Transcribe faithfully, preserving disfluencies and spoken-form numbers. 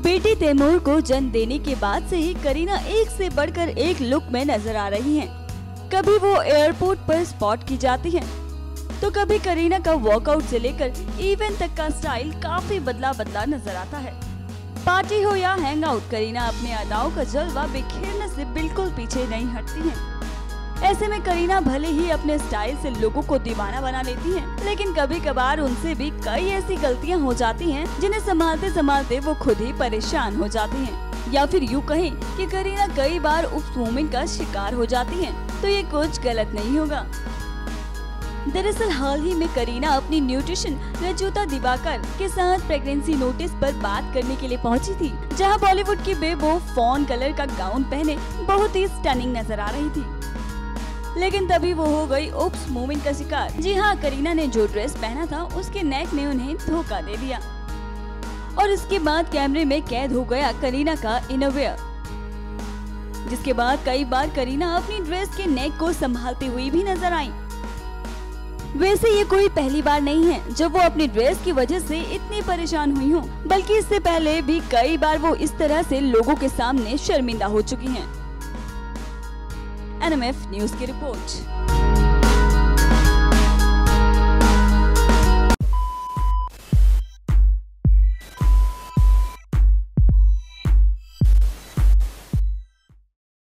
बेटी तैमूर को जन्म देने के बाद से ही करीना एक से बढ़कर एक लुक में नजर आ रही हैं। कभी वो एयरपोर्ट पर स्पॉट की जाती हैं, तो कभी करीना का वॉकआउट से लेकर इवेंट तक का स्टाइल काफी बदला बदला नजर आता है। पार्टी हो या हैंग आउट, करीना अपने अदाओं का जलवा बिखेरने से बिल्कुल पीछे नहीं हटती हैं। ऐसे में करीना भले ही अपने स्टाइल से लोगों को दीवाना बना लेती हैं, लेकिन कभी कभार उनसे भी कई ऐसी गलतियां हो जाती हैं जिन्हें संभालते संभालते वो खुद ही परेशान हो जाती हैं। या फिर यूँ कहें कि करीना कई बार उस मोमेंट का शिकार हो जाती हैं, तो ये कुछ गलत नहीं होगा। दरअसल हाल ही में करीना अपनी न्यूट्रिशन रजूता दिवाकर के साथ प्रेगनेंसी नोटिस पर बात करने के लिए पहुंची थी, जहां बॉलीवुड की बेबो फॉन कलर का गाउन पहने बहुत ही स्टनिंग नजर आ रही थी। लेकिन तभी वो हो गई उप्स मोमेंट का शिकार। जी हाँ, करीना ने जो ड्रेस पहना था उसके नेक ने उन्हें धोखा दे दिया और इसके बाद कैमरे में कैद हो गया करीना का इनरवियर, जिसके बाद कई बार करीना अपनी ड्रेस के नेक को संभालती हुई भी नजर आई। वैसे ये कोई पहली बार नहीं है जब वो अपनी ड्रेस की वजह से इतनी परेशान हुई हो, बल्कि इससे पहले भी कई बार वो इस तरह से लोगों के सामने शर्मिंदा हो चुकी हैं। एन एम एफ न्यूज की रिपोर्ट।